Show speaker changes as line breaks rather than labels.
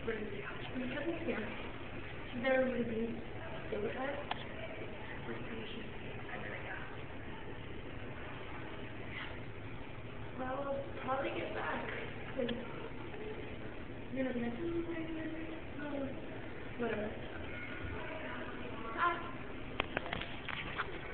Because it's here. She's never really been Yogurtland. Well, I'll probably get back. Because you're not going to do anything. Whatever.